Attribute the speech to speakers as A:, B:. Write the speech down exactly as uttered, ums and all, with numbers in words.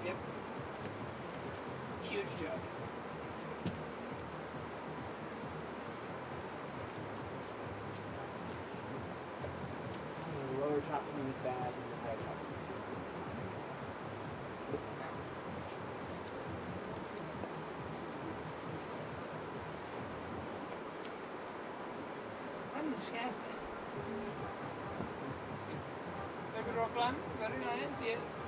A: Yep. Huge jug.
B: The lower top can be bad and the higher top.
A: I'm the scared. Very good rock climb. Very nice. Yeah.